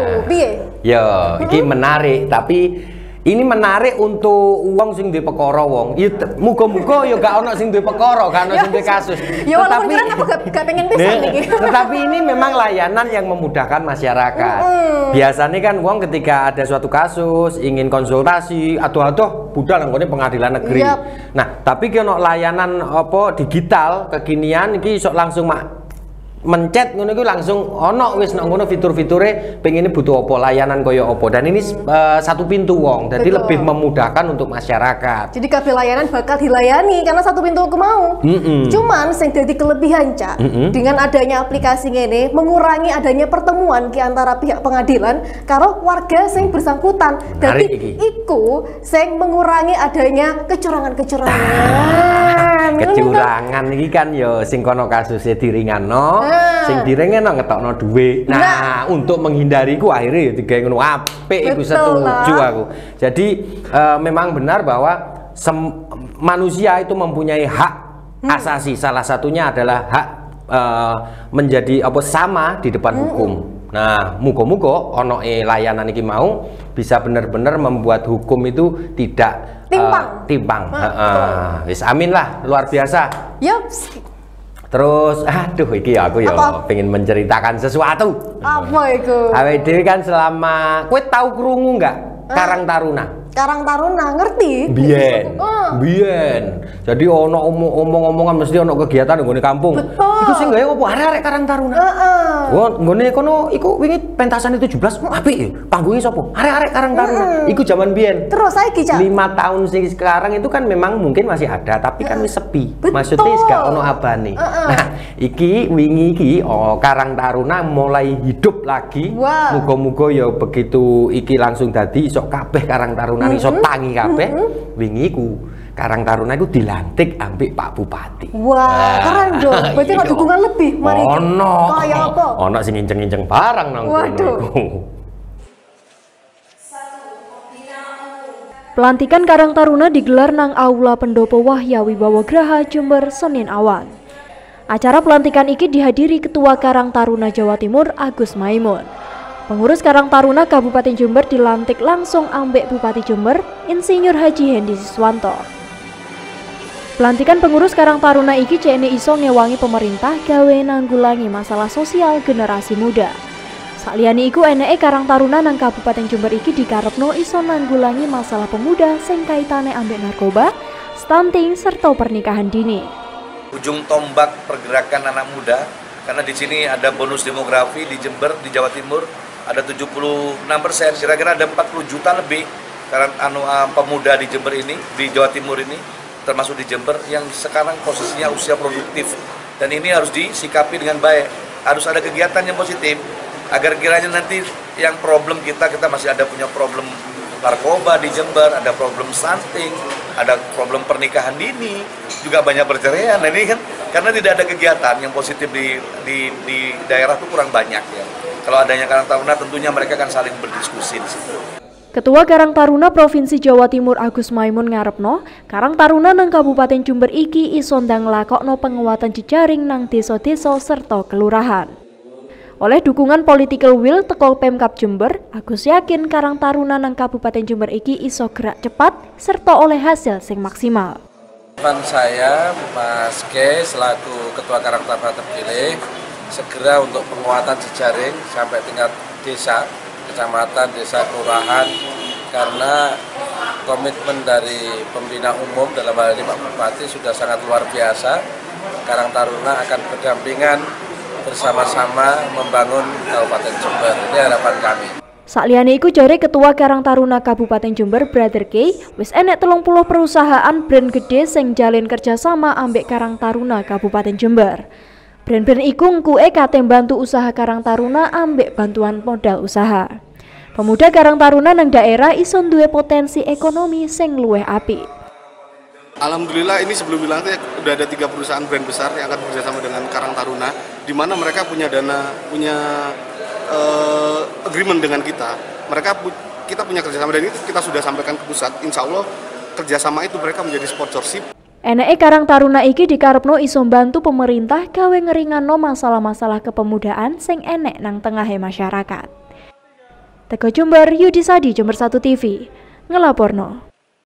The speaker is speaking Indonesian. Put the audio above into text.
piye? Ya, iki menarik, tapi ini menarik untuk wong sing duwe perkara wong. Ya muga-muga ya gak ono sing duwe perkara, gak ono sing duwe kasus. Ya walaupun kan aku gak pengen pisan iki. Tetapi ini memang layanan yang memudahkan masyarakat. Biasanya kan wong ketika ada suatu kasus ingin konsultasi, aduh budal nang pengadilan negeri. Nah, tapi ki ono layanan apa digital kekinian iki iso langsung mencet ngono iku langsung ono wis nang ngono fitur-fiture pengine butuh apa layanan kaya apa dan ini satu pintu wong jadi lebih memudahkan untuk masyarakat. Jadi kabeh layanan bakal dilayani karena satu pintu aku mau. Cuman sing dadi kelebihan Cak dengan adanya aplikasi ngene mengurangi adanya pertemuan di antara pihak pengadilan karo warga sing bersangkutan. Dadi iku sing mengurangi adanya kecurangan-kecurangan. Kecurangan iki kan ya sing kono kasusnya diringano. Sing direngeno ngetokno dhuwit. Nah, untuk menghindari ku akhirnya ya digawe ngono apik iku setuju aku. Jadi memang benar bahwa manusia itu mempunyai hak asasi. Salah satunya adalah hak menjadi apa sama di depan hukum. Nah, muga-muga ono layanan iki mau bisa benar-benar membuat hukum itu tidak timpang. Wis amin lah, luar biasa. Yups. Terus, aduh, iki aku ya pengen menceritakan sesuatu. Apa itu? Awake dhewe kan selama, kowe tahu krungu nggak Karang Taruna? Karang Taruna ngerti? Biyen. Jadi ono omong-omongan mesti ono kegiatan nggone kampung. Iku sing gawe opo arek-arek Karang Taruna? Nggone kono iku wingi pentasan 17 apik. Panggunge sapa? Arek-arek Karang Taruna. Iku zaman biyen. Terus saiki Cak 5 tahun sing sekarang itu kan memang mungkin masih ada tapi kan wis sepi. Maksudnya gak ono abane. Nah, iki wingi iki Karang Taruna mulai hidup lagi. Muga-muga ya begitu iki langsung dadi iso kabeh Karang Taruna iso tangi kabeh. Wingi iku Karang Taruna itu dilantik ambek Pak Bupati. Wah, keren dong. Berarti ada dukungan lebih. Mari. Kayak apa? Ono sing nginceng-nginceng barang nang kono. Pelantikan Karang Taruna digelar nang Aula Pendopo Wahya Wibawa Graha Jember Senin awan. Acara pelantikan iki dihadiri Ketua Karang Taruna Jawa Timur Agus Maimun. Pengurus Karang Taruna Kabupaten Jember dilantik langsung ambek Bupati Jember Insinyur Haji Hendi Siswanto. Pelantikan pengurus Karang Taruna iki cene iso ngewangi pemerintah gawe nanggulangi masalah sosial generasi muda. Sakliyane iku eneke Karang Taruna nang Kabupaten Jember iki dikarepno iso nanggulangi masalah pemuda sing kaitane ambek narkoba, stunting serta pernikahan dini. Ujung tombak pergerakan anak muda karena di sini ada bonus demografi di Jember di Jawa Timur ada 76%, kira-kira ada 40 juta lebih karena pemuda di Jember ini, di Jawa Timur ini, termasuk di Jember yang sekarang posisinya usia produktif dan ini harus disikapi dengan baik, harus ada kegiatan yang positif agar kiranya nanti yang problem kita masih ada punya problem narkoba di Jember, ada problem stunting, ada problem pernikahan dini, juga banyak perceraian. Nah ini kan karena tidak ada kegiatan yang positif di daerah itu kurang banyak ya. Kalau adanya Karang Taruna tentunya mereka akan saling berdiskusi di situ. Ketua Karang Taruna Provinsi Jawa Timur Agus Maimun ngarepno, Karang Taruna nang Kabupaten Jember iki iso ndang nglakokno penguatan jejaring nang desa-desa serta kelurahan. Oleh dukungan political will teko Pemkab Jember, Agus yakin Karang Taruna nang Kabupaten Jember iki iso gerak cepat serta oleh hasil sing maksimal. Saya Mas K selaku Ketua Karang Taruna terpilih segera untuk penguatan jejaring sampai tingkat desa, kecamatan, desa, kelurahan karena komitmen dari pembina umum dalam hal ini Pak Bupati sudah sangat luar biasa. Karang Taruna akan berdampingan bersama-sama membangun Kabupaten Jember. Ini harapan kami. Sakliyane iku jare Ketua Karang Taruna Kabupaten Jember Brother K, wis enek 30 perusahaan brand gede sing jalin kerjasama ambek Karang Taruna Kabupaten Jember. Brand-brand iku ngkuke kate bantu usaha Karang Taruna ambek bantuan modal usaha. Pemuda Karang Taruna nang daerah iso duwe potensi ekonomi sing luwih apik. Alhamdulillah ini sebelum dilantik udah ada 3 perusahaan brand besar yang akan bekerjasama dengan Karang Taruna, di mana mereka punya dana, punya agreement dengan kita. Kita punya kerjasama dan ini kita sudah sampaikan ke pusat. Insya Allah kerjasama itu mereka menjadi sponsorship. Eneke Karang Taruna iki dikarepno iso bantu pemerintah gawe ngeringanno masalah-masalah kepemudaan sing enek nang tengahe masyarakat. Teko Jember, Yudi Sadi, Jember 1 TV, ngelaporno.